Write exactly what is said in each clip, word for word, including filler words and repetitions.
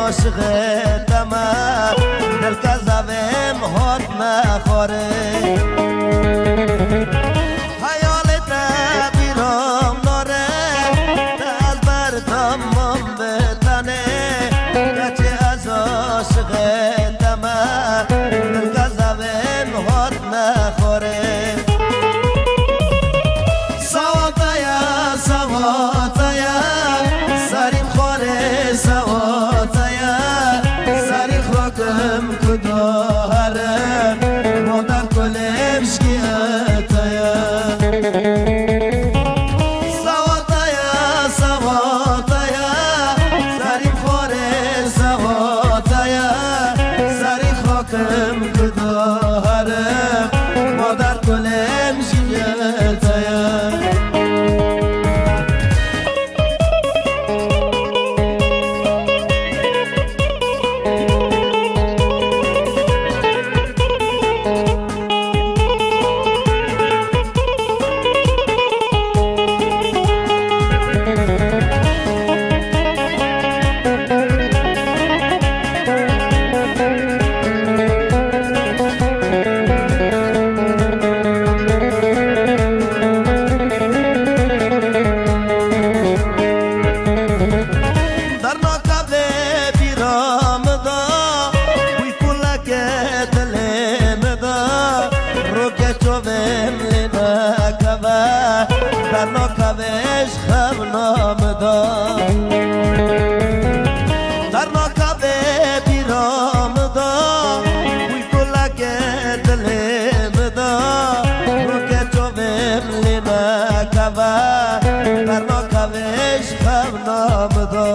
عاشقتم دل کذبم هات نخوره حیالت بیرام داره دل بر تمام بتنه گچه از عاشقتم دل کذبم هات نخوره سواتایا سواتایا سریم خوره سواتایا سری خوکم کدوهرم مادر کلم شکیتایا سواتایا سواتایا سریم خوره سواتایا سری خوکم کدوهرم مادر کلم شکیتایا در ناکوش خم نامدا در ناکوه بیرام دا بوی کلک دلم دا رو که چویم لینا کوا در ناکوش خم نامدا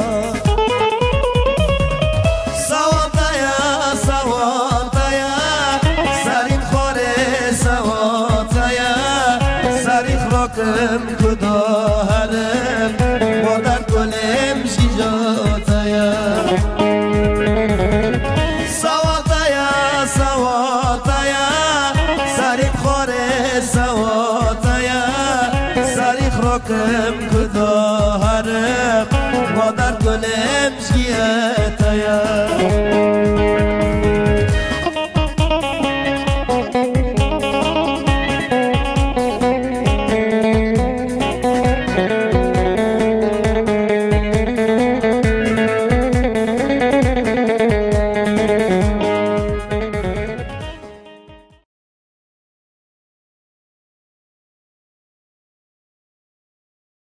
سواتایا سواتایا سریم خوره سواتایا سری خوکم کدوهرم مادر کلم شیجاتایا سواتایا سواتایا سریم خوره سواتایا سری خوکم کدوهرم مادر کلم شیجاتایا